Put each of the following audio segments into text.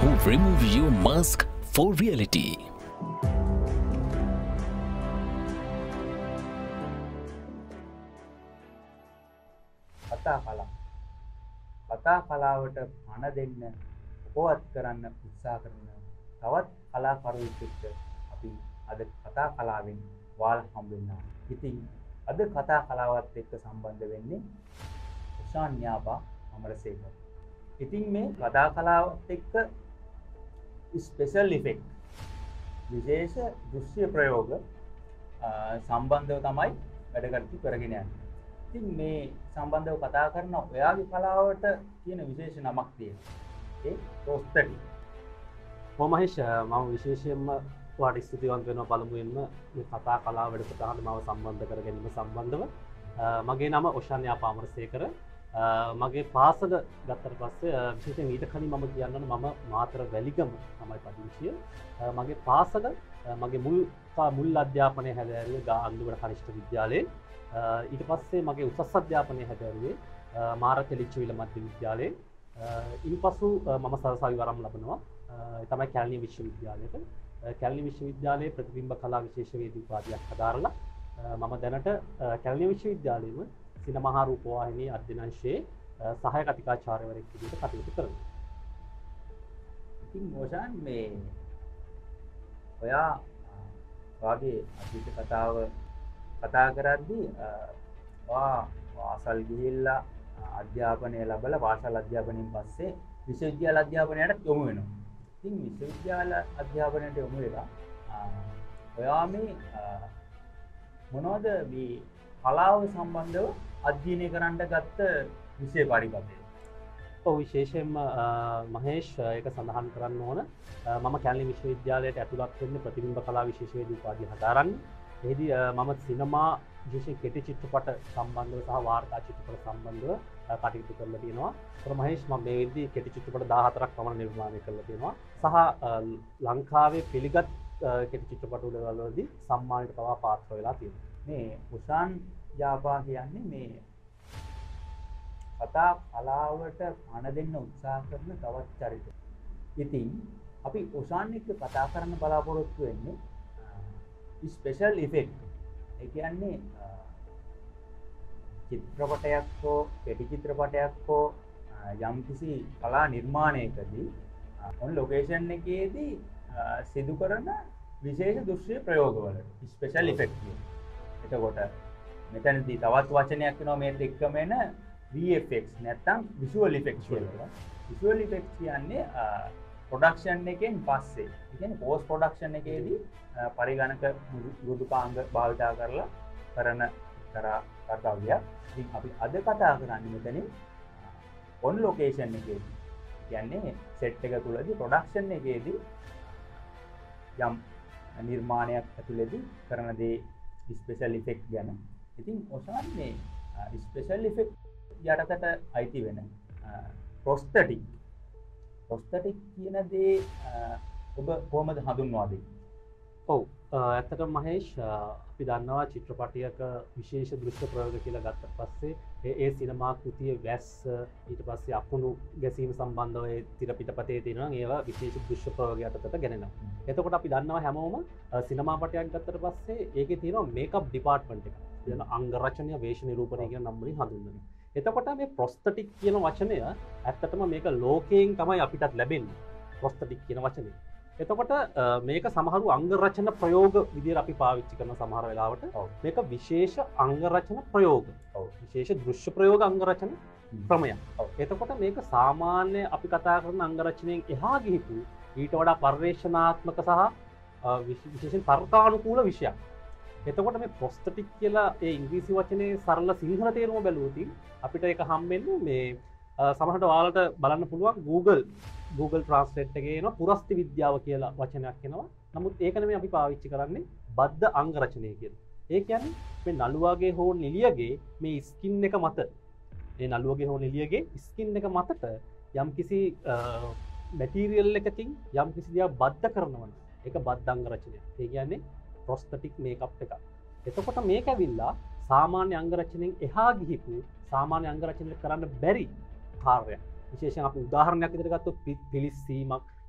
who remove your mask for reality. කතා කලාවට පණ දෙන්න උපවත් කරන්න උත්සාහ කරන තවත් කලාකරුවෙක් එක්ක අපි අද කතා කලාවෙන් වාල් හම්බෙන්නවා. ඉතින් අද කතා කලාවත් එක්ක සම්බන්ධ වෙන්නේ උෂාන් න්‍යාපා අමරසේකර. ඉතින් මේ කතා කලාවත් එක්ක ස්පෙෂල් ඉෆෙක්ට් විශේෂ දෘශ්‍ය ප්‍රයෝග සම්බන්ධව තමයි වැඩ කටයුතු කරගෙන යන්නේ. ඉතින් මේ සම්බන්ධව කතා කරන ඔයාගේ කලාවට කියන විශේෂ නමක් තියෙනවා. ඒ ප්‍රොස්තටික්. මහේෂ් මම විශේෂයෙන්ම ඔයාට ස්තුතිවන්ත වෙනවා පළමුවෙන්ම මේ කතා කලාව වැඩසටහනට මාව සම්බන්ධ කර ගැනීම සම්බන්ධව. මගේ නම උෂාන් න්‍යාපා අමරසේකර. මගේ පාසල ගත්තට පස්සේ විශේෂයෙන් ඊට කලින් මම කියන්න ඕන මම මාතර වැලිගම තමයි පදිංචිය. මගේ පාසල මගේ මුල් අධ්‍යාපනය හැදෑරුවේ අන්දුවර කනිෂ්ඨ විද්‍යාලයේ. ඊට පස්සේ මගේ උසස් අධ්‍යාපනය හැදෑරුවේ මාර තෙලිච්චවිල මධ්‍ය විද්‍යාලයේ. ඉන්පසු මම සරසවි වරම් ලබනවා තමයි කැලණිය විශ්වවිද්‍යාලයට. කැලණිය විශ්වවිද්‍යාලයේ ප්‍රතිබිම්බ කලා විශේෂ වේදී උපාධියක් හදාරලා මම දැනට කැලණිය විශ්වවිද්‍යාලයේම සිනමා හා රූපවාහිනී අධ්‍යයනංශයේ සහාය කතිකාචාර්යවරයෙක් විදිහට කටයුතු කරනවා. ඉතින් මොෂාන් මේ ඔයා වාගේ අතීත කතාව කතා කරද්දී පාසල් ගිහිල්ලා අධ්‍යාපනය ලැබලා පාසල් අධ්‍යාපනයෙන් පස්සේ විශ්වවිද්‍යාල අධ්‍යාපනයට යොමු වෙනවා. ඉතින් විශ්වවිද්‍යාල අධ්‍යාපනයට යොමු වෙලා ඔයා මේ මොනවද මේ කලාව සම්බන්ධව අධ්‍යයනය කරන්න ගත්ත විෂය පරිපථය? ඔව් විශේෂයෙන්ම මහේෂ් ඒක සඳහන් කරන්න ඕන මම කැලණිය විශ්වවිද්‍යාලයට ඇතුළත් වෙන්නේ ප්‍රතිබිම්බ කලා විශේෂ වේදී උපාධිය හදාරන්න. එහිදී මම සිනමා විශේෂයෙන් කෙටි චිත්‍රපට සම්බන්ධව සහ වාර්තා චිත්‍රපට සම්බන්ධව කටයුතු කරලා තියෙනවා. ඒතර මහේෂ් මම මේ වෙද්දී කෙටි චිත්‍රපට 14ක් පමණ නිර්මාණය කරලා තියෙනවා. සහ ලංකාවේ පිළිගත් කෙටි චිත්‍රපට වලදී සම්මානයට පවා පාත්‍ර වෙලා තියෙනවා. මේ උෂාන් න්‍යාපා කියන්නේ මේ කතා කලාවට පණ දෙන්න උත්සාහ කරන තවත් චරිතයක්. ඉතින් අපි උෂාන් එක්ක කතා කරන්න බලාපොරොත්තු වෙන්නේ ස්පෙෂල් ඉෆෙක්ට්. ඒ කියන්නේ චිත්‍රපටයක් හෝ කෙටි චිත්‍රපටයක් හෝ යම්කිසි කලා නිර්මාණයකදී ඔන් ලොකේෂන් එකේදී සිදු කරන විශේෂ දෘශ්‍ය ප්‍රයෝගවලට ස්පෙෂල් ඉෆෙක්ට් කියනවා. එතකොට මෙතනදී තවත් වචනයක් වෙනවා මේත් එක්කම එන VFX නැත්නම් විෂුවල් ඉෆෙක්ට්ස් කියලා. විෂුවල් ඉෆෙක්ට්ස් කියන්නේ ප්‍රොඩක්ෂන් එකෙන් පස්සේ, ඒ කියන්නේ පෝස්ට් ප්‍රොඩක්ෂන් එකේදී පරිගණක මෘදුකාංග භාවිතා කරලා කරන කර්තව්‍යයක්. ඉතින් අපි අද කතා කරන්නේ මෙතනින් ඔන් ලොකේෂන් එකේදී. කියන්නේ සෙට් එක තුලදී ප්‍රොඩක්ෂන් එකේදී යම් නිර්මාණයක් ඇතුළේදී කරන දේ ස්පෙෂල් ඉෆෙක්ට් ගැන. ඉතින් ඔසාන් මේ ස්පෙෂල් ඉෆෙක්ට් යටතට අයිති වෙන ප්‍රොස්තටික් කියන දේ ඔබ කොහොමද හඳුන්වා දෙන්නේ? ඔව් ඇත්තටම මහේෂ් අපි දන්නවා චිත්‍රපටයක විශේෂ දෘශ්‍ය ප්‍රයෝග කියලා ගත්තට පස්සේ ඒ සිනමා කෘතිය වැස්ස ඊට පස්සේ අකුණු ගැසීම සම්බන්ධව ඒ තිර පිටපතේ තියෙනවා ඒවා විශේෂ දෘශ්‍ය ප්‍රයෝග යටතට ගෙනෙනවා. එතකොට අපි දන්නවා හැමෝම සිනමා පටයක් ගත්තට පස්සේ ඒකේ තියෙනවා මේකප් ඩිපාර්ට්මන්ට් එක. කියන අංග රචනය වේශ නිරූපණය කියන නම් වලින් හඳුන්වනවා. එතකොට මේ ප්‍රොස්තටික් කියන වචනය ඇත්තටම මේක ලෝකයෙන් තමයි අපිටත් ලැබෙන්නේ. ප්‍රොස්තටික් කියන වචනේ. එතකොට මේක සමහරු අංග රචන ප්‍රයෝග විදිහට අපි පාවිච්චි කරන සමහර වෙලාවට මේක විශේෂ අංග රචන ප්‍රයෝග. විශේෂ දෘශ්‍ය ප්‍රයෝග අංග රචන ක්‍රමයක්. එතකොට මේක සාමාන්‍ය අපි කතා කරන අංග රචනයෙන් එහා ගිහිපු ඊට වඩා පරිවේශනාත්මක සහ විශේෂයෙන් තර්කානුකූල විෂයක්. එතකොට මේ ප්‍රොස්තටික් කියලා ඒ ඉංග්‍රීසි වචනේ සරල සිංහල තේරුම බැලුවොත් අපිට ඒක හම්බෙන්නේ මේ සමහරට ඔයාලට බලන්න පුළුවන් Google Translate එකේ එන පුරස්ති විද්‍යාව කියලා වචනයක් එනවා. නමුත් ඒක නෙමෙයි අපි පාවිච්චි කරන්නේ බද්ධ අංග රචනය කියලා. ඒ කියන්නේ මේ නළුවාගේ හෝ නිලියගේ මේ ස්කින් එක මත මේ නළුවගේ හෝ නිලියගේ ස්කින් එක මතට යම්කිසි මැටීරියල් එකකින් යම්කිසි දේවල් බද්ධ කරනවා නම් ඒක බද්ධ අංග රචනය. ඒ කියන්නේ ප්‍රොස්තටික් මේකප් එකක්. එතකොට මේක ඇවිල්ලා සාමාන්‍ය අංග රචනයෙන් එහා ගිහිපු සාමාන්‍ය අංග රචනය කරන්න බැරි කාර්යයක්. විශේෂයෙන් අපි උදාහරණයක් විදිහට ගත්තොත් පිලිස්සීමක්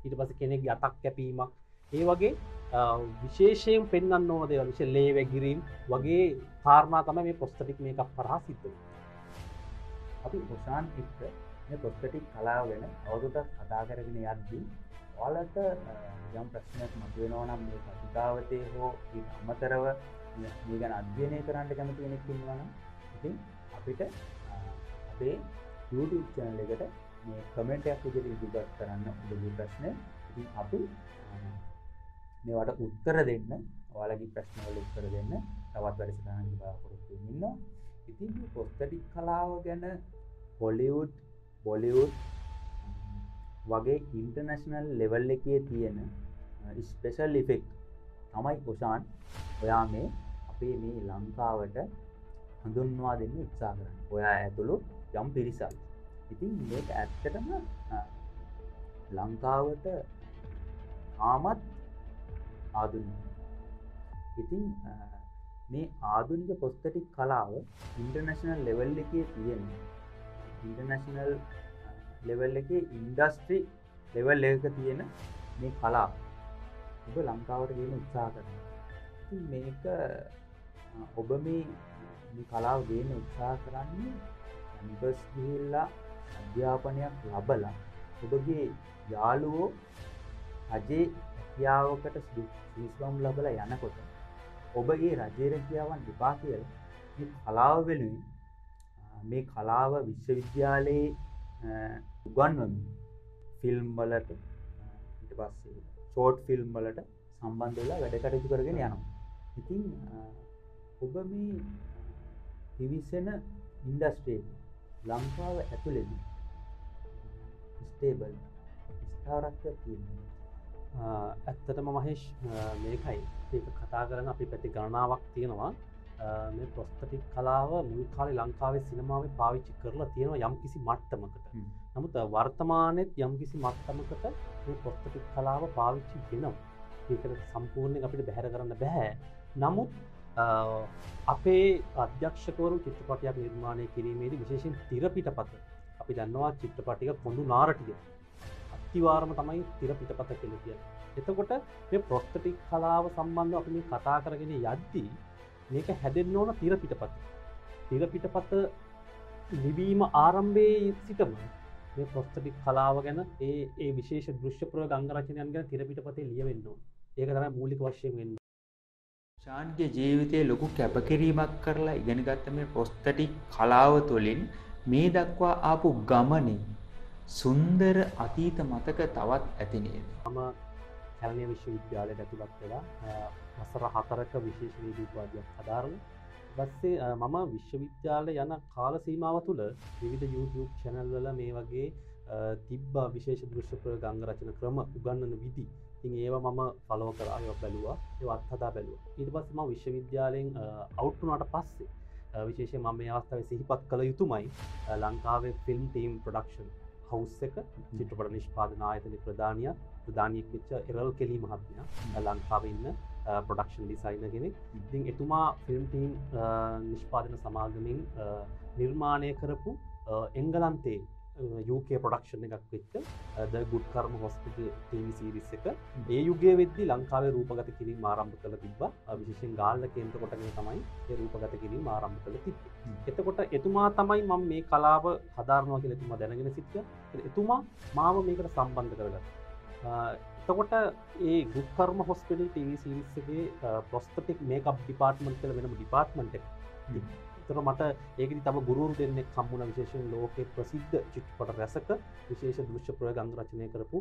ඊට පස්සේ කෙනෙක්ගේ අතක් කැපීමක් ඒ වගේ විශේෂයෙන් පෙන්වන්න ඕන දේවල් විශේෂ ලේ වැගිරීම් වගේ කාරණා තමයි මේ ප්‍රොස්තටික් මේකප් කරහා සිද්ධ වෙන්නේ. අපි ඔසාන් එක්ක මේ ප්‍රොස්තටික් කලාව ගැන අවුරුද්දක් කතා කරගෙන යද්දී ඔයාලට යම් ප්‍රශ්නයක් මතුවෙනවා නම් මේ කතිකාවතේ හෝ ඊට අමතරව මේ ගැන අධ්‍යයනය කරන්න කැමති කෙනෙක් ඉන්නවා නම් ඉතින් අපිට අපේ YouTube channel එකට මේ කමෙන්ට් එකක් විදිහට ඉදිරිපත් කරන්න ඔබගේ ප්‍රශ්න. ඉතින් අපි මේවට උත්තර දෙන්න, ඔයාලගේ ප්‍රශ්න වලට උත්තර දෙන්න තවත් වැඩසටහනක් බලාපොරොත්තු වෙමින් ඉන්නවා. ඉතින් මේ ප්‍රොස්තටික් කලාව ගැන හොලිවුඩ්, බොලිවුඩ් වගේ ඉන්ටර්නැෂනල් ලෙවල් එකේ තියෙන ස්පෙෂල් ඉෆෙක්ට් තමයි ඔෂාන් ඔයා මේ අපේ මේ ලංකාවට හඳුන්වා දෙන්න උත්සාහ කරන්නේ. ඔයා ඇතුළු යම් පිරිසක්. ඉතින් මේක ඇත්තටම ලංකාවට ආමත් ආධුනික. ඉතින් මේ ආධුනික ප්‍රොස්තටික් කලාව ඉන්ටර්නැෂනල් ලෙවල් එකේ තියෙන ඉන්ටර්නැෂනල් ලෙවල් එකේ ඉන්ඩස්ට්‍රි ලෙවල් එකක තියෙන මේ කලාව ඔබ ලංකාවට ගෙන උත්සාහ කරනවා. ඉතින් මේක ඔබ මේ කලාව ගේන්න උත්සාහ කරන්නේ නිවස් ගිහිල්ලා අධ්‍යාපනයක් ලබලා ඔබගේ යාළුවෝ රජයේ රැකියාවකට සුදුසුකම් ලබලා යනකොට ඔබ ඒ රජයේ රැකියාවන් දෙපා කියලා මේ කලාව වෙනුවෙන් මේ කලාව විශ්වවිද්‍යාලයේ උගන්වමින් ෆිල්ම් වලට ඊට පස්සේ ෂෝට් ෆිල්ම් වලට සම්බන්ධ වෙලා වැඩ කටයුතු කරගෙන යනවා. ඉතින් ඔබ මේ පිවිසෙන ඉන්ඩස්ට්‍රි ලංකාව ඇතුළේදී ස්ටේබල් ස්ථාවරත්වයක් තියෙනවා. ඇත්තටම මහේෂ් මේකයි ඒක කතා කරන අපි පැති ගණනාවක් තියෙනවා. මේ ප්‍රොස්තටික් කලාව මුල් කාලේ ලංකාවේ සිනමාවේ පාවිච්චි කරලා තියෙනවා යම් කිසි මට්ටමකට. නමුත් වර්තමානයේත් යම් කිසි මට්ටමකට මේ ප්‍රොස්තටික් කලාව පාවිච්චි වෙනවා. ඒකට සම්පූර්ණයෙන් අපිට බැහැර කරන්න බෑ. නමුත් අපේ අධ්‍යක්ෂකවරු චිත්‍රපටයක් නිර්මාණය කිරීමේදී විශේෂයෙන් තිර පිටපත අපි දන්නවා චිත්‍රපටික කොඳු නාරටිය අතිවාරම තමයි තිර පිටපත කියලා කියන්නේ. එතකොට මේ ප්‍රොස්තටික් කලාව සම්බන්ධව අපි මේ කතා කරගෙන යද්දී මේක හැදෙන්න ඕන තිර පිටපත. තිර පිටපත ලිවීම ආරම්භයේ සිටම මේ ප්‍රොස්තටික් කලාව ගැන ඒ විශේෂ දෘශ්‍ය ප්‍රයෝග අංග රචනයන් ගැන තිර පිටපතේ ලියවෙන්න ඕන. ඒක තමයි මූලික වශයෙන් වෙන්නේ. ෂාන්ගේ ජීවිතයේ ලොකු කැපකිරීමක් කරලා ඉගෙන ගත්ත මේ ප්‍රොස්තටික් කලාව තුළින් මේ දක්වා ආපු ගමනේ සුන්දර අතීත මතක තවත් ඇති නේද? මම කැලණිය විශ්වවිද්‍යාලයට ඇතුළත් වෙලා වසර 4ක විශේෂ නීතිවාදයක් හදාරලා ඊපස්සේ මම විශ්වවිද්‍යාලේ යන කාල සීමාව තුළ විවිධ YouTube channel වල මේ වගේ තිබ්බ විශේෂ දෘශ්‍ය ප්‍රයෝග අංග රචන ක්‍රම උගන්වන විදි. ඉතින් ඒවා මම ෆලෝ කරා, ඒවා බැලුවා, ඒවා අත්හදා බැලුවා. ඊට පස්සේ මම විශ්වවිද්‍යාලයෙන් අවුට් වුණාට පස්සේ විශේෂයෙන් මම මේ අවස්ථාවේ සිහිපත් කළ යුතුමයි ලංකාවේ ෆිල්ම් ටීම් ප්‍රොඩක්ෂන් හවුස් එක චිත්‍රපට නිෂ්පාදන ආයතනයේ ප්‍රධානියෙක් වෙච්ච එරල් කෙලි මහත්මයා ලංකාවේ ඉන්න ප්‍රොඩක්ෂන් ඩිසයිනර් කෙනෙක්. ඉතින් එතුමා ෆිල්ම් ටීම් නිෂ්පාදන සමාගමෙන් නිර්මාණය කරපු එංගලන්තයේ UK ප්‍රොඩක්ෂන් එකක් වෙච්ච The Good Karma Hospital TV series එක ඒ යුගයේ වෙද්දී ලංකාවේ රූපගත කිරීම ආරම්භ කළ තිබ්බා. විශේෂයෙන් ගාල්ල කේන්ද්‍ර කොටගෙන තමයි ඒ රූපගත කිරීම ආරම්භ කළ තිබ්බේ. එතකොට එතුමා තමයි මම මේ කලාව හදාරනවා කියලා එතුමා දැනගෙන සිටියා. එතුමා මාව මේකට සම්බන්ධ කරගත්තා. එතකොට ඒ Good Karma Hospital TV series එකේ ප්‍රොස්තටික් මේකප් ඩිපාර්ට්මන්ට් කියලා වෙනම ඩිපාර්ට්මන්ට් එකක්. එතකොට මට ඒකෙදි තම ගුරුවරු දෙන්නෙක් හම්බුණා විශේෂයෙන් ලෝකේ ප්‍රසිද්ධ චිත්‍රපට රැසක විශේෂ දෘශ්‍ය ප්‍රයෝග අංග රචනය කරපු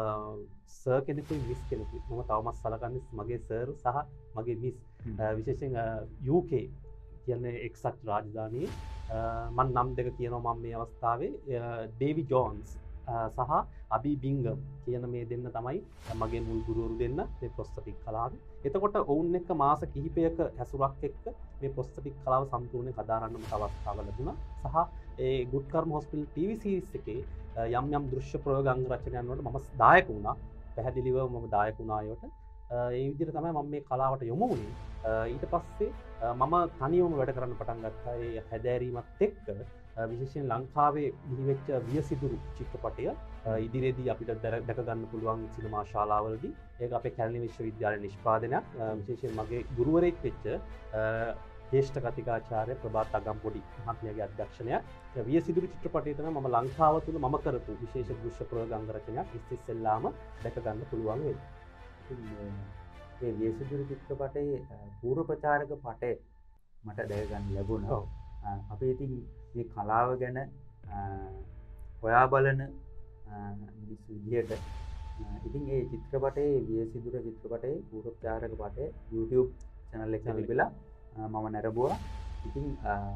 සර් කෙනෙකුයි මිස් කෙනෙකුයි. මම තවමත් සලකන්නේ මගේ සර් සහ මගේ මිස්. විශේෂයෙන් UK කියන්නේ එක්සත් රාජධානියේ මම නම් දෙක කියනවා මම මේ අවස්ථාවේ ඩේවි ජෝන්ස් සහ අබි බිංගම් කියන මේ දෙන්න තමයි මගේ මුල් ගුරුවරු දෙන්න මේ ප්‍රොස්තටික් කලාවේ. එතකොට ඔවුන් එක්ක මාස කිහිපයක හැසුරක් එක්ක මේ ප්‍රොස්තටික් කලාව සම්පූර්ණයෙන් හදාරන්න මට අවස්ථාව ලැබුණා. සහ ඒ Good Karma Hospital TV series එකේ යම් යම් දෘශ්‍ය ප්‍රයෝග අංග රචනයන් වලට මම දායක වුණා. පැහැදිලිව මම දායක වුණා ඒවට. ඒ විදිහට තමයි මම මේ කලාවට යොමු වුණේ. ඊට පස්සේ මම තනියම වැඩ කරන්න පටන් ගත්තා. ඒ හැදෑරීමත් එක්ක විශේෂයෙන් ලංකාවේ බිහිවෙච්ච වියසිදුරු චිත්‍රපටය ඉදිරියේදී අපිට දැක ගන්න පුළුවන් සිනමා ශාලාවලදී. ඒක අපේ කැලණි විශ්වවිද්‍යාලයේ නිෂ්පාදනයක්. විශේෂයෙන් මගේ ගුරුවරයෙක් වෙච්ච ජේෂ්ඨ කතිකාචාර්ය ප්‍රභාත් අගම්පොඩි මහත්මයාගේ අධ්‍යක්ෂණයක්. වියසිදුරු චිත්‍රපටය තමයි මම ලංකාව තුල මම කරපු විශේෂ දෘශ්‍ය ප්‍රයෝග අංගරචනයක්. ඉස්සෙල්ලාම දැක ගන්න පුළුවන් වෙන්නේ. ඒ වියසිදුරු චිත්‍රපටයේ පූර්ව ප්‍රචාරක පටය මට දැක ගන්න ලැබුණා. අපි ඉතින් මේ කලාව ගැන හොයා බලන මිනිස්සු විදියට ඉතින් ඒ චිත්‍රපටයේ වියසිදුර චිත්‍රපටයේ පූර්ව ප්‍රචාරක පටය YouTube channel එකේ තිබිලා මම නැරඹුවා. ඉතින්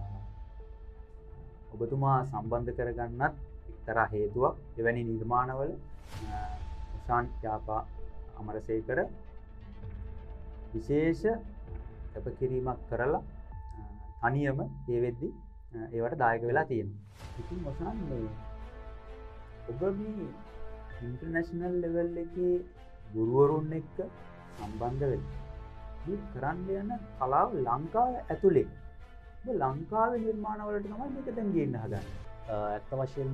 ඔබතුමා සම්බන්ධ කරගන්නත් එක්තරා හේතුවක්. එවැනි නිර්මාණවල උසාන් යාපා අමරසේකර විශේෂ කැපකිරීමක් කරලා තනියම ඒ වෙද්දි ඒවට දායක වෙලා තියෙනවා. ඉතින් ඔසාන් මේ ඔබ මේ ඉන්ටර්නැෂනල් ලෙවල් එකේ ගුරුවරුන් එක්ක සම්බන්ධ වෙලා මේ කරන්න යන කලාව ලංකාවේ ඇතුලේ ඔබ ලංකාවේ නිර්මාණවලට තමයි මේක දැන් ගේන්න හදන්නේ. ඇත්ත වශයෙන්ම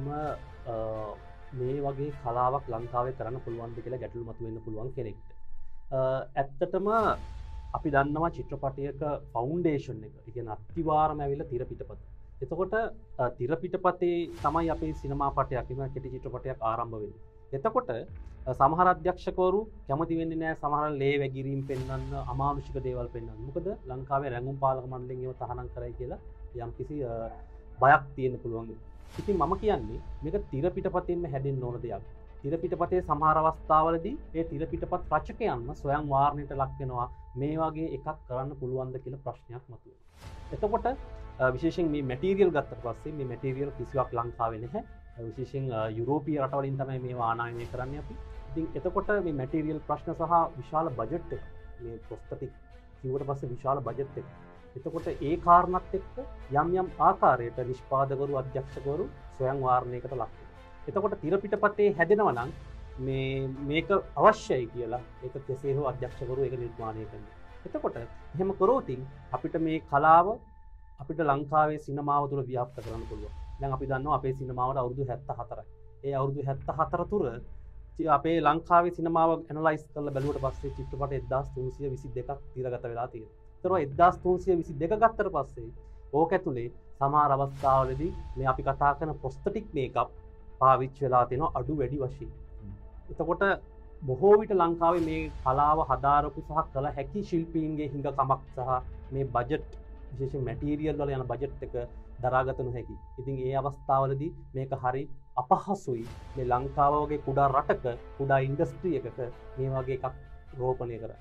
මේ වගේ කලාවක් ලංකාවේ කරන්න පුළුවන්ද කියලා ගැටලු මතුවෙන්න පුළුවන් කෙනෙක්ට. ඇත්තටම අපි දන්නවා චිත්‍රපටයක ෆවුන්ඩේෂන් එක. ඒ කියන්නේ අත්තිවාරම ඇවිල්ලා තිර පිටපත. එතකොට තිර පිටපතේ තමයි අපේ සිනමා පටයක් එහෙම කෙටි චිත්‍රපටයක් ආරම්භ වෙන්නේ. එතකොට සමහර අධ්‍යක්ෂකවරු කැමති වෙන්නේ නැහැ සමහර ලේ වැගිරීම් පෙන්වන්න, අමානුෂික දේවල් පෙන්වන්න. මොකද ලංකාවේ රැඟුම් පාලක මණ්ඩලයෙන් ඒව තහනම් කරයි කියලා යම්කිසි බයක් තියෙන්න පුළුවන්. ඉතින් මම කියන්නේ මේක තිර පිටපතින්ම හැදෙන්න ඕන දෙයක්. තිර පිටපතේ සමහර අවස්ථාවලදී ඒ තිර පිටපත් රචකයන්ම ස්වයං වාරණයට ලක් වෙනවා මේ වගේ එකක් කරන්න පුළුවන්ද කියලා ප්‍රශ්නයක් මතුවෙනවා. එතකොට විශේෂයෙන් මේ මැටීරියල් ගත්තට පස්සේ මේ මැටීරියල් කිසිවක් ලංකාවේ නැහැ. විශේෂයෙන් යුරෝපීය රටවලින් තමයි මේවා ආනයනය කරන්නේ අපි. ඉතින් එතකොට මේ මැටීරියල් ප්‍රශ්න සහ විශාල බජට් එක මේ ප්‍රොස්තටික් කිව්වට පස්සේ විශාල බජට් එක. එතකොට ඒ කාරණාත් එක්ක යම් යම් ආකාරයට නිෂ්පාදකවරු අධ්‍යක්ෂකවරු ස්වයං වාරණයකට ලක් වෙනවා. එතකොට තිර පිටපතේ හැදෙනවා නම් මේක අවශ්‍යයි කියලා ඒක කෙසේ හෝ අධ්‍යක්ෂකවරු ඒක නිර්මාණය කරනවා. එතකොට එහෙම කරොතින් අපිට මේ කලාව අපිට ලංකාවේ සිනමාව තුළ ව්‍යාප්ත කරන්න පුළුවන්. දැන් අපි දන්නවා අපේ සිනමාවට අවුරුදු 74යි. ඒ අවුරුදු 74 තුර අපේ ලංකාවේ සිනමාව ඇනලයිස් කරලා බැලුවට පස්සේ චිත්‍රපට 1322ක් තිරගත වෙලා තියෙනවා. ඒතර 1322 ගත්තට පස්සේ ඕක ඇතුලේ සමහර අවස්ථාවලදී මේ අපි කතා කරන ප්‍රොස්තටික් මේකප් පාවිච්චි වෙලා තියෙනවා අඩු වැඩි වශයෙන්. එතකොට බොහෝ විට ලංකාවේ මේ කලාව හදාරපු සහ කළ හැකි ශිල්පීන්ගේ හිඟකමක් සහ මේ බජට් විශේෂයෙන් මැටීරියල් වල යන බජට් එක දරාගත නොහැකි. ඉතින් ඒ අවස්ථාවලදී මේක හරි අපහසුයි මේ ලංකාව වගේ කුඩා රටක කුඩා ඉන්ඩස්ට්‍රි එකක මේ වගේ එකක් රෝපණය කරන්න.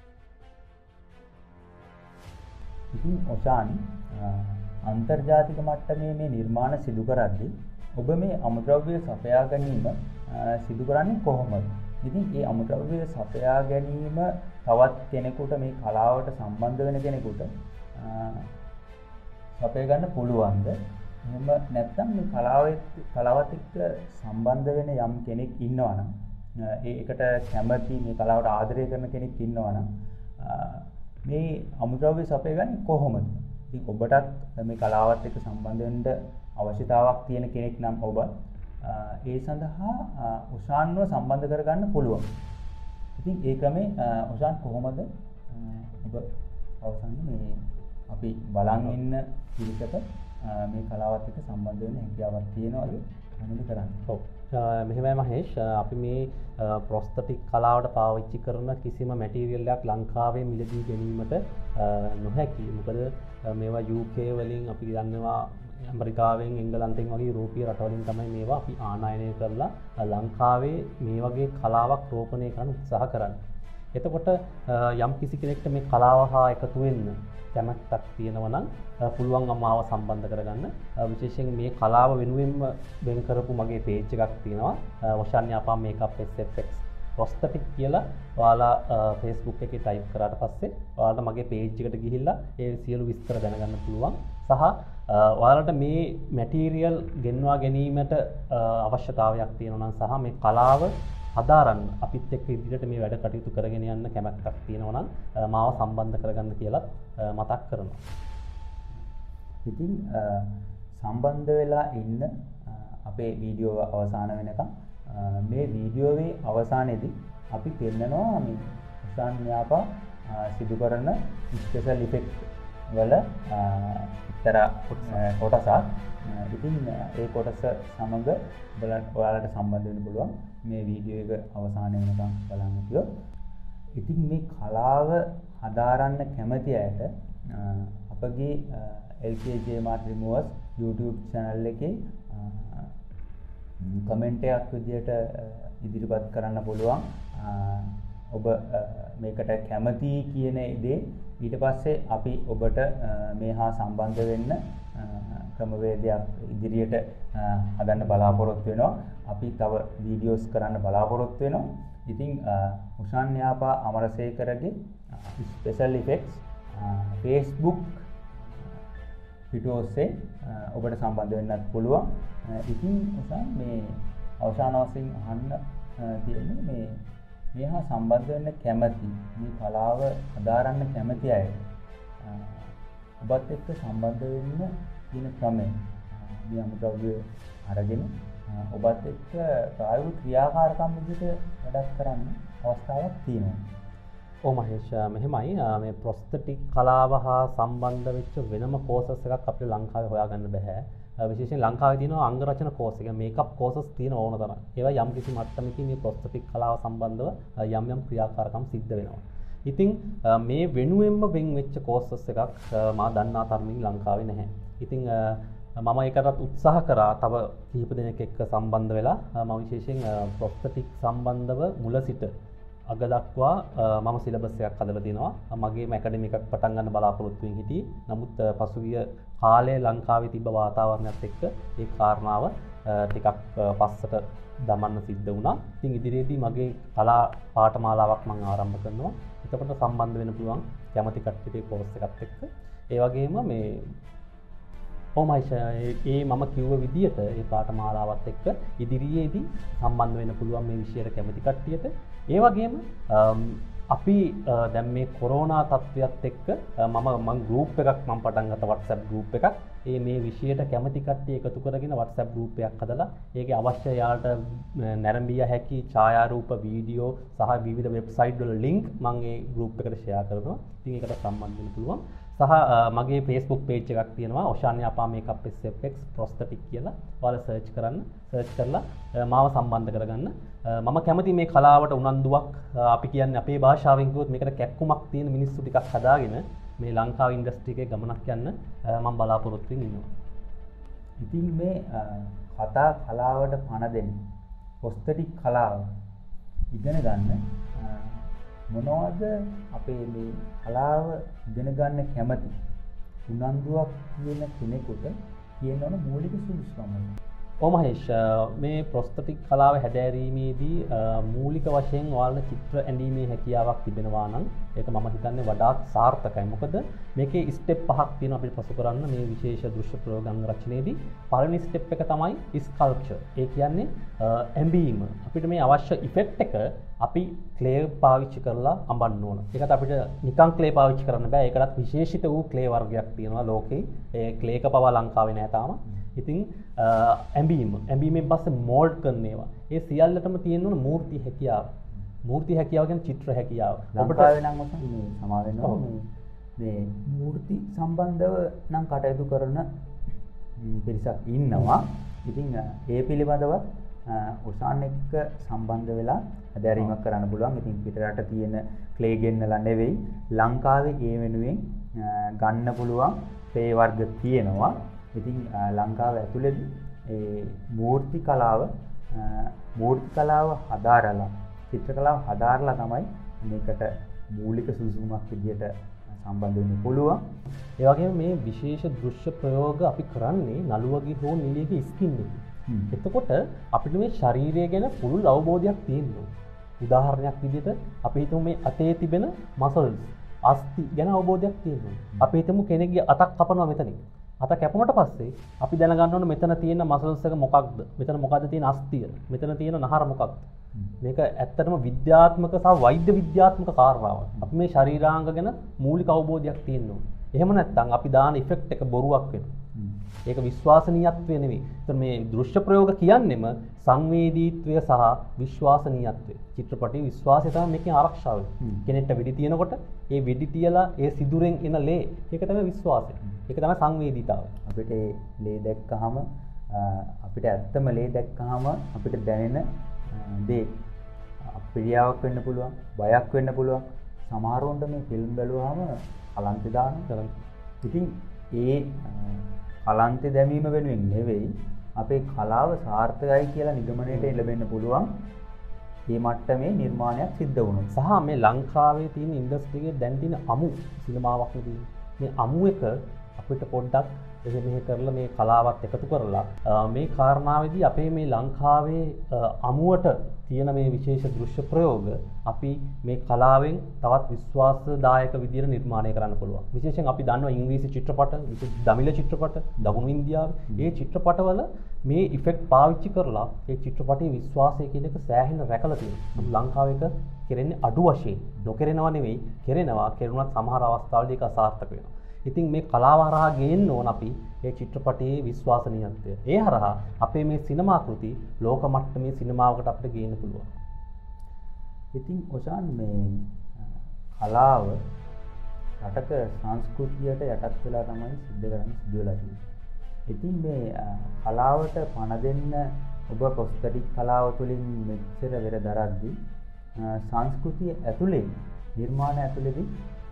ඉතින් ඔසාන් අන්තර්ජාතික මට්ටමේ මේ නිර්මාණ සිදු කරද්දී ඔබ මේ අමුද්‍රව්‍ය සපයා ගැනීම සිදු කරන්නේ කොහොමද? ඉතින් මේ අමුද්‍රව්‍ය සපයා ගැනීම තවත් කෙනෙකුට මේ කලාවට සම්බන්ධ වෙන කෙනෙකුට සපයා ගන්න පුළුවන්ද? එහෙම නැත්නම් මේ කලාවත් එක්ක සම්බන්ධ වෙන යම් කෙනෙක් ඉන්නවා නම් ඒකට කැමති මේ කලාවට ආදරය කරන කෙනෙක් ඉන්නවා නම් මේ අමුද්‍රව්‍ය සපයා ගන්නේ කොහොමද? ඉතින් ඔබටත් මේ කලාවත් එක්ක සම්බන්ධ වෙන්න අවශ්‍යතාවක් තියෙන කෙනෙක් නම් ඔබ ඒ සඳහා උසාන්ව සම්බන්ධ කරගන්න පුළුවන්. ඉතින් ඒ ක්‍රමේ උසාන් කොහොමද ඔබ අවසන් මේ අපි බලන් ඉන්න පිළිසක මේ කලාවත් එක්ක සම්බන්ධ වෙන්න හැකියාවක් තියෙනවද මොනවද කරන්නේ? ඔව්. මෙහෙමයි මහේෂ් අපි මේ ප්‍රොස්තටික් කලාවට පාවිච්චි කරන කිසිම මැටීරියල් එකක් ලංකාවේ මිලදී ගැනීමට නොහැකි. මොකද මේවා UK වලින් අපි දන්නවා ඇමරිකාවෙන් එංගලන්තෙන් වගේ යුරෝපීය රටවලින් තමයි මේවා අපි ආනයනය කරලා ලංකාවේ මේ වගේ කලාවක් රෝපණය කරන්න උත්සාහ කරන්නේ. එතකොට යම් කිසි කෙනෙක්ට මේ කලාව හා එකතු වෙන්න කැමැත්තක් තියෙනවා නම් පුළුවන් මාව සම්බන්ධ කරගන්න. විශේෂයෙන් මේ කලාව වෙනුවෙන්ම වෙන් කරපු මගේ පේජ් එකක් තියෙනවා. වශාන්‍යාපා මේකප් SFX ප්‍රොස්තටික් කියලා ඔයාලා Facebook එකේ ටයිප් කරාට පස්සේ ඔයාලට මගේ පේජ් එකට ගිහිල්ලා ඒ සියලු විස්තර දැනගන්න පුළුවන්. සහ ඔයාලට මේ මැටීරියල් ගෙන්වා ගැනීමට අවශ්‍යතාවයක් තියෙනවා නම් සහ මේ කලාව හදාරන්න අපිත් එක්ක ඉදිරියට මේ වැඩ කටයුතු කරගෙන යන්න කැමැත්තක් තියෙනවා නම් මාව සම්බන්ධ කරගන්න කියලා මතක් කරනවා. ඉතින් සම්බන්ධ වෙලා ඉන්න අපේ වීඩියෝ අවසාන වෙනකම් මේ වීඩියෝවේ අවසානයේදී අපි පෙන්නනවා මේ උසන් න්‍යාපා සිදු කරන ස්පෙෂල් ඉෆෙක්ට් වල එක්තරා කොටසක්. ඉතින් ඒ කොටස සමග ඔයාලට සම්බන්ධ වෙන්න පුළුවන් මේ වීඩියෝ එක අවසානය වෙනකම් බලන්න කිව්වොත්. ඉතින් මේ කලාව හදාරන්න කැමති අයට අපගේ LKJ Mart Removers YouTube channel එකේ කමෙන්ට් එකක් විදියට ඉදිරිපත් කරන්න පුළුවන්. ඔබ මේකට කැමති කියන දේ ඊට පස්සේ අපි ඔබට මේ හා සම්බන්ධ වෙන්න ක්‍රමවේදයක් ඉදිරියට හදන්න බලාපොරොත්තු වෙනවා. අපි තව වීඩියෝස් කරන්න බලාපොරොත්තු වෙනවා. ඉතින් උෂාන් න්‍යාපා අමරසේකරගේ ස්පෙෂල් ඉෆෙක්ට්ස් Facebook පිටුවස්සේ ඔබට සම්බන්ධ වෙන්නත් පුළුවන්. ඉතින් උෂාන් මේ අවසාන වශයෙන් අහන්න තියෙන්නේ මේ හා සම්බන්ධ වෙන්න කැමති මේ කලාව හදාරන්න කැමති අය ඔබත් එක්ක සම්බන්ධ වෙන්න තියෙන ක්‍රමය මේ අමුද්‍රව්‍ය අරගෙන ඔබත් එක්ක ප්‍රායෝගික ක්‍රියාකාරකම් විදිහට වැඩක් කරන්න අවස්ථාවක් තියෙනවා. ඔව් මහේෂ් මෙහෙමයි මේ ප්‍රොස්තටික් කලාව හා සම්බන්ධ වෙච්ච වෙනම කෝසස් එකක් අපිට ලංකාවේ හොයාගන්න බෑ. විශේෂයෙන් ලංකාවේ තියෙනවා අංග රචන කෝස් එක. මේකප් කෝසස් තියෙන ඕන තරම්. ඒවා යම් කිසි මට්ටමකින් මේ ප්‍රොස්තටික් කලාව සම්බන්ධව යම් ක්‍රියාකාරකම් සිද්ධ වෙනවා. ඉතින් මේ වෙනුවෙන්ම වෙන් වෙච්ච කෝසස් එකක් මා දන්නා තරමින් ලංකාවේ නැහැ. ඉතින් මම ඒකටත් උත්සාහ කරා තව කිහිප දෙනෙක් එක්ක සම්බන්ධ වෙලා මම විශේෂයෙන් ප්‍රොස්තටික් සම්බන්ධව මුල සිට අග දක්වා මම සිලබස් එකක් හදලා තිනවා. මගේම ඇකඩමි එකක් පටන් ගන්න බලාපොරොත්තු වෙමින් හිටියේ. නමුත් පසුගිය කාලේ ලංකාවේ තිබ්බ වාතාවරණයත් එක්ක ඒ කාරණාව ටිකක් පස්සට දමන්න සිද්ධ වුණා. ඉතින් ඉදිරියේදී මගේ කලා පාඨමාලාවක් මම ආරම්භ කරනවා. එතකොට සම්බන්ධ වෙන්න පුළුවන් කැමති කට්ටියට කෝස් එකත් එක්ක. ඒ වගේම මේ ඒ මම කිව්ව විදිහට ඒ පාඨමාලාවත් එක්ක ඉදිරියේදී සම්බන්ධ වෙන්න පුළුවන් මේ විෂයට කැමති කට්ටියට. ඒ වගේම අපි දැන් මේ කොරෝනා තත්ත්වයක් එක්ක මම ගෲප් එකක් මම පටන් ගත්තා WhatsApp ගෲප් එකක්. මේ විෂයට කැමති කට්ටිය එකතු කරගෙන WhatsApp ගෲප් එකක් හදලා ඒකේ අවශ්‍ය යාලට නැරඹිය හැකි ඡායාරූප වීඩියෝ සහ විවිධ වෙබ්සයිට් වල ලින්ක් මම ඒ ගෲප් එකට ෂෙයා කරනවා. ඉතින් ඒකට සම්බන්ධ වෙන්න පුළුවන්. සහ මගේ Facebook page එකක් තියෙනවා උෂාන් න්‍යාපා මේකප් SFX ප්‍රොස්තටික් කියලා. ඔයාලා සර්ච් කරලා මාව සම්බන්ධ කරගන්න. මම කැමති මේ කලාවට උනන්දුවක් අපි කියන්නේ අපේ භාෂාවෙන් කිව්වොත් මේකට කැක්කුමක් තියෙන මිනිස්සු ටිකක් හදාගෙන මේ ලංකාවේ ඉන්ඩස්ට්‍රි එකේ ගමනක් යන්න මම බලාපොරොත්තු වෙමින් ඉන්නවා. ඉතින් මේ කතා කලාවට පණ දෙන්න ප්‍රොස්තටික් කලාව ඉගෙන ගන්න මොනවද අපේ මේ කලාව ඉගෙන ගන්න කැමති උනන්දුවක් තියෙන කෙනෙකුට කියනවනේ මූලික සුදුසුකම්. මහේෂ් මේ ප්‍රොස්තටික් කලාව හැදෑරීමේදී මූලික වශයෙන් ඔයාලට චිත්‍ර ඇඳීමේ හැකියාවක් තිබෙනවා නම් ඒක මම හිතන්නේ වඩාත් සාර්ථකයි. මොකද මේකේ ස්ටෙප් පහක් තියෙනවා අපිට පසු කරන්න මේ විශේෂ දෘශ්‍ය ප්‍රයෝග රචනයේදී. පළවෙනි ස්ටෙප් එක තමයි ස්කල්ප්චර්. ඒ කියන්නේ ඇඳීම. අපිට මේ අවශ්‍ය ඉෆෙක්ට් එක අපි ක්ලේ පාවිච්චි කරලා අඹන්න ඕන. ඒකට අපිට නිකන් ක්ලේ පාවිච්චි කරන්න බෑ. ඒකටත් විශේෂිත වූ ක්ලේ වර්ගයක් තියෙනවා ලෝකේ. ඒ ක්ලේ එක පවා ලංකාවේ නෑ තාම. ඉතින් ඇඹීමෙන් පස්සේ මෝල්ඩ් කරන ඒවා. ඒ සියල්ලටම තියෙන ඕන මූර්ති හැකියාව. මූර්ති හැකියාව කියන්නේ චිත්‍ර හැකියාව. ලංකාවේ නම් මේ සමා වෙනවා මේ මූර්ති සම්බන්ධව නම් කටයුතු කරන පිරිසක් ඉන්නවා. ඉතින් ඒ පිළිබඳව උෂාන් එක්ක සම්බන්ධ වෙලා හැදෑරීමක් කරන්න පුළුවන්. ඉතින් පිටරට තියෙන ක්ලේ ගෙන්නලා නෙවෙයි ලංකාවේ ඒ වෙනුවෙන් ගන්න පුළුවන් ක්ලේ වර්ග තියෙනවා. ඉතින් ලංකාව ඇතුළේදී ඒ මූර්ති කලාව හදාරලා චිත්‍ර කලාව හදාරලා තමයි මේකට මූලික සුසුමක් විදියට සම්බන්ධ වෙන්න පුළුවන්. ඒ වගේම මේ විශේෂ දෘශ්‍ය ප්‍රයෝග අපි කරන්නේ නළුවගේ හෝ නිලියගේ ස්කින් එකේ. එතකොට අපිට මේ ශරීරය ගැන පුළුල් අවබෝධයක් තියෙනවා. උදාහරණයක් විදිහට අපි හිතමු මේ අතේ තිබෙන මසල්ස් අස්ථි ගැන අවබෝධයක් තියෙනවා. අපි හිතමු කෙනෙක්ගේ අතක් කපනවා මෙතනින්. අත කැපුණට පස්සේ අපි දැනගන්න ඕනේ මෙතන තියෙන මසල්ස් එක මොකක්ද? මෙතන මොකද්ද තියෙන අස්තිය? මෙතන තියෙන නහර මොකක්ද? මේක ඇත්තටම විද්‍යාත්මක සහ වෛද්‍ය විද්‍යාත්මක කාරණාවක්. අපි මේ ශරීරාංග ගැන මූලික අවබෝධයක් තියෙන්න ඕනේ. එහෙම නැත්නම් අපි දාන ඉෆෙක්ට් එක බොරුවක් වෙනවා. ඒක විශ්වාසනීයත්වය නෙවෙයි. ඒතර මේ දෘශ්‍ය ප්‍රයෝග කියන්නේම සංවේදීත්වය සහ විශ්වාසනීයත්වය. චිත්‍රපටයේ විශ්වාසය තමයි මේකේ ආරක්ෂාව වෙන්නේ. කෙනෙක්ට වෙඩි තියනකොට ඒ වෙඩි තියලා ඒ සිදුරෙන් එන ලේ ඒක තමයි විශ්වාසය. ඒක තමයි සංවේදීතාවය. අපිට ලේ දැක්කහම අපිට ඇත්තම ලේ දැක්කහම අපිට දැනෙන දේ අප්‍රියාවක් වෙන්න පුළුවන්, බයක් වෙන්න පුළුවන්. සමහරවොන්ට මේ ෆිල්ම් බැලුවාම කලන්තේ දානවා. ඉතින් ඒ කලන්තේ දැමීම වෙනුවෙන් නෙවෙයි අපේ කලාව සාර්ථකයි කියලා නිගමනයට එළඹෙන්න පුළුවන්. මේ මට්ටමේ නිර්මාණයක් සිද්ධ වුණොත්. සහ මේ ලංකාවේ තියෙන ඉන්ඩස්ට්‍රි එකේ දැන් තියෙන අමු සිනමාවක් නෙවෙයි. මේ අමු එක අපිට පොඩ්ඩක් මෙහෙ කරලා මේ කලාවත් එකතු කරලා මේ කාරණාවේදී අපේ මේ ලංකාවේ අමුවට තියෙන මේ විශේෂ දෘශ්‍ය ප්‍රයෝග අපි මේ කලාවෙන් තවත් විශ්වාසදායක විදියට නිර්මාණය කරන්න පුළුවන්. විශේෂයෙන් අපි දන්නවා ඉංග්‍රීසි චිත්‍රපට, දමිළ චිත්‍රපට, දකුණු ඉන්දියාවේ මේ චිත්‍රපටවල මේ ඉෆෙක්ට් පාවිච්චි කරලා ඒ චිත්‍රපටයේ විශ්වාසය කියන එක සෑහෙන රැකලා තියෙනවා. ලංකාවේ එක කෙරෙන්නේ අඩු වශයෙන්. නොකරනවා නෙවෙයි, කෙරෙනවා. කෙරුණත් සමහර අවස්ථාවලදී ඒක අසාර්ථක වෙනවා. ඉතින් මේ කලාව හරහා ගේන්න ඕන අපි මේ චිත්‍රපටයේ විශ්වාසනීයත්වය. ඒ හරහා අපේ මේ සිනමා කෘති ලෝක මට්ටමේ සිනමාවකට අපිට ගේන්න පුළුවන්. ඉතින් ඔසාන් මේ කලාව රටක සංස්කෘතියට යටත් වෙලා තමයි සිද්ධ කරන්නේ, සිද්ධ වෙලා තියෙන්නේ. ඉතින් මේ කලාවට පණ දෙන්න ඔබ ප්‍රොස්තටික් කලාව තුළින් මෙච්චර වෙර දරද්දී සංස්කෘතිය ඇතුලේ නිර්මාණ ඇතුලේදී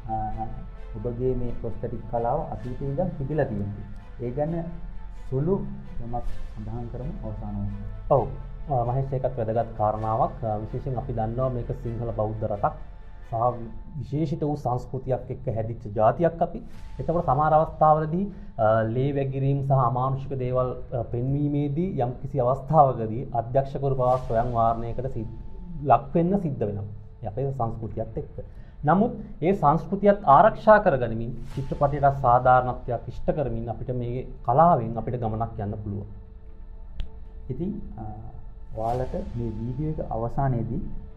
ඔබගේ මේ ප්‍රොස්තටික් කලාව අතීතයේ ඉඳන් තිබිලා තියෙනවා. ඒ ගැන සුළු යමක් සඳහන් කරමු අවසානයේ. ඔව්. මහේෂ් ඒකත් වැදගත් කාරණාවක්. විශේෂයෙන් අපි දන්නවා මේක සිංහල බෞද්ධ රටක් සහ විශේෂිත වූ සංස්කෘතියක් එක්ක හැදිච්ච ජාතියක් අපි. ඒතකොට සමහර අවස්ථාවලදී ලේ වැගිරීම් සහ අමානුෂික දේවල් පෙන්වීමේදී යම්කිසි අවස්ථාවකදී අධ්‍යක්ෂකවරු පවා ස්වයං වාරණයකට ලක් වෙන්න සිද්ධ වෙනවා. අපේ සංස්කෘතියත් එක්ක. නමුත් ඒ සංස්කෘතියත් ආරක්ෂා කරගනිමින් චිත්‍රපටයට සාධාරණත්වයක් ඉෂ්ට කරමින් අපිට මේ කලාවෙන් අපිට ගමනක් යන්න පුළුවන්. ඉතින් ඔයාලට මේ වීඩියෝ එක අවසානයේදී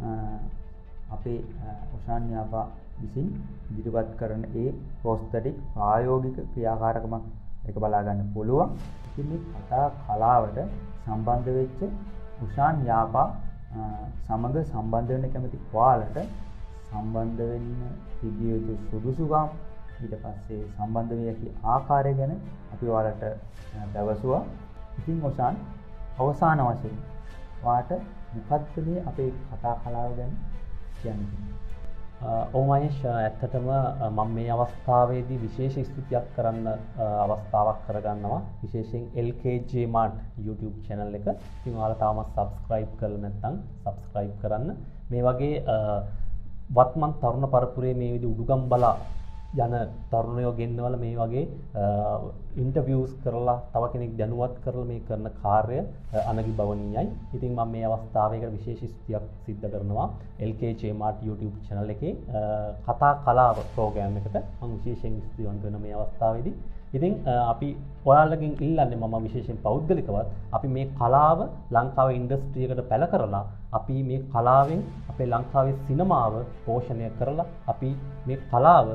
අපේ ඔෂාන් යාපා විසින් ඉදිරිපත් කරන ඒ ප්‍රොස්තටික් ප්‍රායෝගික ක්‍රියාකාරකමක් එක බලා ගන්න පුළුවන්. ඉතින් මේ කතා කලාවට සම්බන්ධ වෙච්ච ඔෂාන් යාපා සමග සම්බන්ධ වෙන්න කැමති ඔයාලට සම්බන්ධ වෙන්න තිබිය යුතු සුදුසුකම් ඊට පස්සේ සම්බන්ධ විය හැකි ආකාරය ගැන අපි ඔයාලට දවසුවා. ඉතින් ඔසාන් අවසාන වශයෙන් ඔයාට මොකක්ද මේ අපේ කතා කලාව ගැන කියන්නේ? ඔව් මහේෂ්, ඇත්තටම මම මේ අවස්ථාවේදී විශේෂ ස්තුතියක් කරන්න අවස්ථාවක් කරගන්නවා. විශේෂයෙන් LKJ Mart YouTube channel එක. ඉතින් ඔයාලා තාමත් subscribe කරලා නැත්නම් subscribe කරන්න. මේ වගේ වත්මන් තරුණ පරපුරේ මේ විදිහ උඩුගම් බලා යන තරුණයෝ ගෙන්නවල මේ වගේ ඉන්ටර්විව්ස් කරලා තව කෙනෙක් දැනුවත් කරලා මේ කරන කාර්යය අනගිබවනීයයි. ඉතින් මම මේ අවස්ථාවේකට විශේෂ ස්තුතියක් සිද්ධ කරනවා LKJ Mart YouTube channel එකේ කතා කලාව ප්‍රෝග්‍රෑම් එකට මම විශේෂයෙන් ස්තුතිවන්ත වෙනවා මේ අවස්ථාවේදී. ඉතින් අපි ඔයාලගෙන් ඉල්ලන්නේ මම විශේෂයෙන් පෞද්ගලිකවත් අපි මේ කලාව ලංකාවේ ඉන්ඩස්ට්‍රි එකට පැල කරලා අපි මේ කලාවෙන් අපේ ලංකාවේ සිනමාව පෝෂණය කරලා අපි මේ කලාව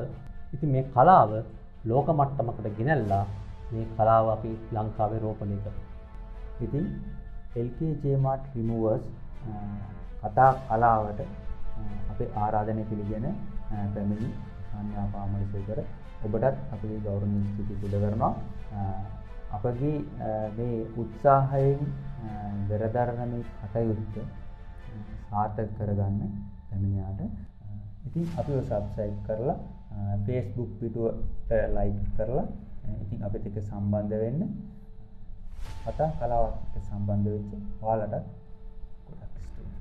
ලෝක මට්ටමකට ගෙනල්ලා මේ කලාව අපි ලංකාවේ රෝපණය කරමු. ඉතින් LKJ Mart Removers කතා කලාවට අපේ ආරාධනය පිළිගෙන පැමිණි අන්‍යාපා අමරසේකර ඔබටත් අපේ ගෞරවනීය ස්තුති පුද කරනවා. අපගේ මේ උත්සාහයෙන් දරදරන මේ කටයුත්ත සාර්ථක කරගන්න පැමිණියාට ඉතින් අපිව සබ්ස්ක්‍රයිබ් කරලා Facebook පිටුවට ලයික් කරලා ඉතින් අපිත් එක්ක සම්බන්ධ වෙන්න. කතා කලාවත් එක්ක සම්බන්ධ වෙච්ච ඔයාලට ගොඩක් ස්තුතියි.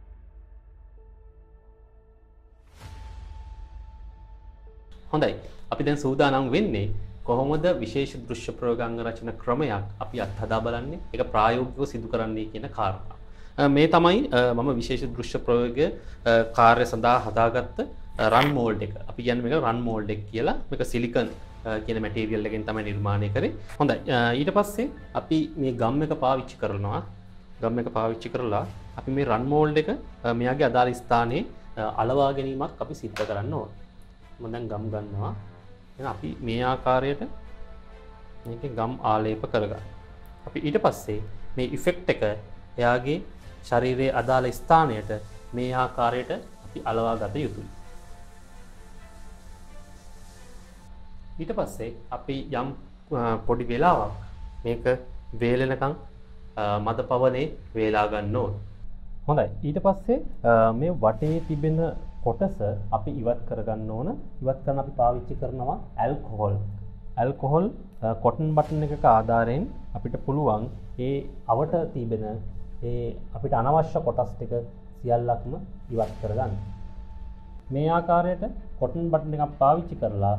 හොඳයි. අපි දැන් සූදානම් වෙන්නේ කොහොමද විශේෂ දෘශ්‍ය ප්‍රයෝගාංග රචන ක්‍රමයක් අපි අත්හදා බලන්නේ ඒක ප්‍රායෝගිකව සිදු කරන්නේ කියන කාරණා. මේ තමයි මම විශේෂ දෘශ්‍ය ප්‍රයෝග කාර්ය සඳහා හදාගත්ත රන් මෝල්ඩ් එක. අපි කියන්නේ මේක රන් මෝල්ඩ් එක කියලා. මේක සිලිකන් කියන මැටීරියල් එකෙන් තමයි නිර්මාණය කරේ. හොඳයි. ඊට පස්සේ අපි මේ ගම් එක පාවිච්චි කරනවා. ගම් එක පාවිච්චි කරලා අපි මේ රන් මෝල්ඩ් එක මෙයාගේ අදාළ ස්ථානයේ අලවා ගැනීමක් අපි සිද්ධ කරන්න ඕන. මම දැන් ගම් ගන්නවා. එහෙනම් අපි මේ ආකාරයට මේකේ ගම් ආලේප කරගන්න. අපි ඊට පස්සේ මේ ඉෆෙක්ට් එක එයාගේ ශරීරයේ අදාළ ස්ථානයට මේ ආකාරයට අපි අලවා ගත යුතුයි. ඊට පස්සේ අපි යම් පොඩි වෙලාවක් මේක වේලෙනකන් මද පවනේ වේලා ගන්න ඕන. හොඳයි. ඊට පස්සේ මේ වටේ තිබෙන කොටස අපි ඉවත් කරගන්න ඕන. ඉවත් කරන අපි පාවිච්චි කරනවා ඇල්කොහොල්. ඇල්කොහොල් කොටන් බටන් එකක ආධාරයෙන් අපිට පුළුවන් ඒ අවට තිබෙන ඒ අපිට අනවශ්‍ය කොටස් ටික සියල්ලක්ම ඉවත් කරගන්න. මේ ආකාරයට කොටන් බටන් එකක් පාවිච්චි කරලා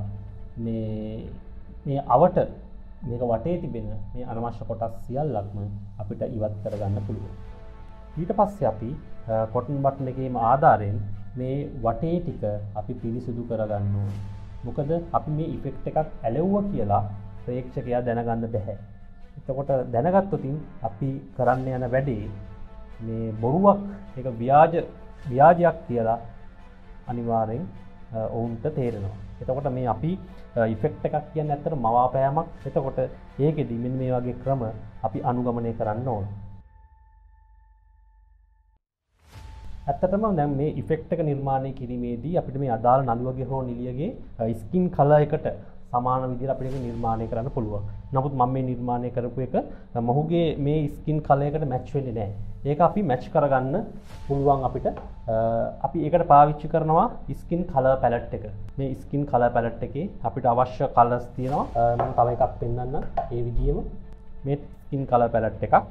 මේ අවට මේක වටේ තිබෙන මේ අනවශ්‍ය කොටස් සියල්ලක්ම අපිට ඉවත් කරගන්න පුළුවන්. ඊට පස්සේ අපි කොටන් බටන් එකේම ආධාරයෙන් මේ වටේ ටික අපි පිරිසිදු කරගන්න ඕනේ. මොකද අපි මේ ඉෆෙක්ට් එකක් ඇලෙව්වා කියලා ප්‍රේක්ෂකයා දැනගන්න බෑ. එතකොට දැනගත්තොත් අපි කරන්න යන වැඩේ මේ බොරුවක් ඒක ව්‍යාජයක් කියලා අනිවාර්යෙන් ඔවුන්ට තේරෙනවා. එතකොට මේ අපි ඉෆෙක්ට් එකක් කියන්නේ ඇත්තට මවාපෑමක්. එතකොට ඒකෙදි මෙන්න මේ වගේ ක්‍රම අපි අනුගමනය කරන්න ඕන. ඇත්තටම දැන් මේ ඉෆෙක්ට් එක නිර්මාණය කිරීමේදී අපිට මේ අදාළ නළුවගේ හෝ නිලියගේ ස්කින් කලර් එකට සමාන විදිහට අපිට ඒක නිර්මාණය කරන්න පුළුවන්. නමුත් මම මේ නිර්මාණය කරපු එක මොහුගේ මේ ස්කින් කලර් එකට මැච් වෙන්නේ නැහැ. ඒක අපි මැච් කරගන්න පුළුවන් අපිට. අපි ඒකට පාවිච්චි කරනවා ස්කින් කලර් පැලට් එක. මේ ස්කින් කලර් පැලට් එකේ අපිට අවශ්‍ය කලර්ස් තියෙනවා. මම තව එකක් පෙන්නන්නම්. ඒ විදිහෙම මේ ස්කින් කලර් පැලට් එකක්.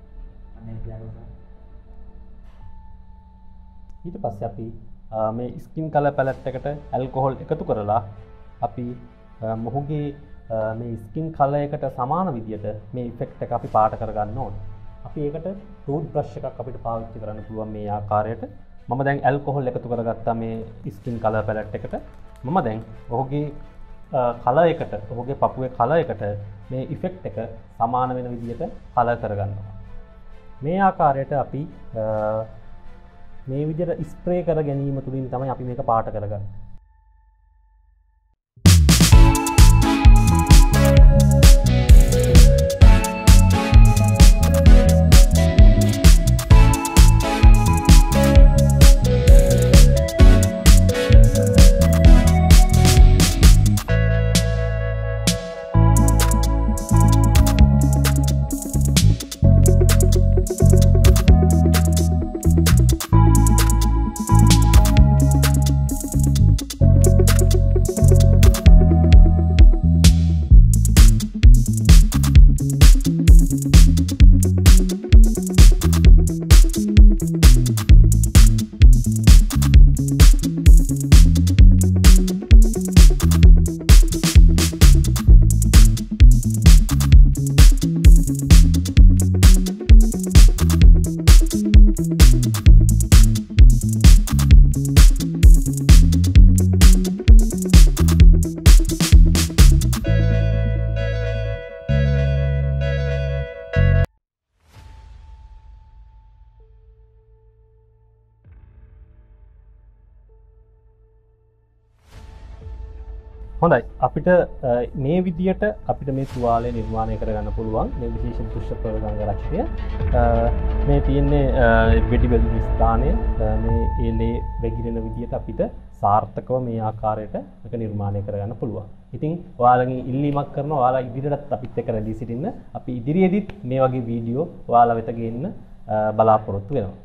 ඊට පස්සේ අපි මේ ස්කින් කලර් පැලට් එකට ඇල්කොහොල් එකතු කරලා අපි මොහුගේ මේ ස්කින් කලර් එකට සමාන විදියට මේ ඉෆෙක්ට් එක අපි පාට කරගන්න ඕනේ. අපි ඒකට ටූත් බ්‍රෂ් එකක් අපිට පාවිච්චි කරන්න පුළුවන් මේ ආකාරයට. මම දැන් ඇල්කොහොල් එකතු කරගත්තා මේ ස්කින් කලර් පැලට් එකට. මම දැන් ඔහුගේ කලර් එකට, ඔහුගේ පපුවේ කලර් එකට මේ ඉෆෙක්ට් එක සමාන වෙන විදියට කලර් කරගන්නවා. මේ ආකාරයට අපි මේ විදිහට ස්ප්‍රේ කර ගැනීම තුළින් තමයි අපි මේක පාට කරගන්නේ. හොඳයි අපිට මේ විදියට අපිට මේ තුවාලය නිර්මාණය කරගන්න පුළුවන් මේ විශේෂ දෘශ්‍ය ප්‍රයෝගාංග රචනය. මේ තියෙන්නේ වෙඩි බැලුම් ස්ථානය මේ ඒලේ වැగిරෙන විදියට අපිට සාර්ථකව මේ ආකාරයට මේක නිර්මාණය කරගන්න පුළුවන්. ඉතින් ඔයාලගෙන් ඉල්ලීමක් කරනවා ඔයාලා ඉදිරියටත් අපිත් එක්ක රැඳී සිටින්න. අපි ඉදිරියේදීත් මේ වගේ වීඩියෝ ඔයාලා වෙත ගේන්න බලාපොරොත්තු වෙනවා.